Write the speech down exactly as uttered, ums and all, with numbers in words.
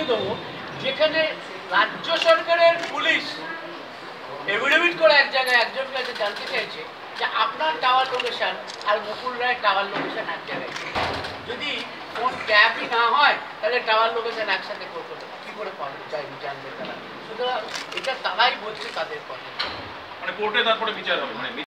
দেখিয়ে দেবো যেখানে রাজ্য সরকারের পুলিশ এভিডেভিট করে এক জায়গায় একজন কাছে জানতে চাইছে যে আপনার টাওয়ার লোকেশন আর মুকুল রায়ের টাওয়ার লোকেশন এক জায়গায়। যদি ফোন ট্যাপই না হয় তাহলে টাওয়ার লোকেশন একসাথে করতে কী করে পাবে চাই জানবে তারা। সুতরাং এটা তারাই বলছে তাদের কথা, মানে কোর্টে তারপরে বিচার হবে। মানে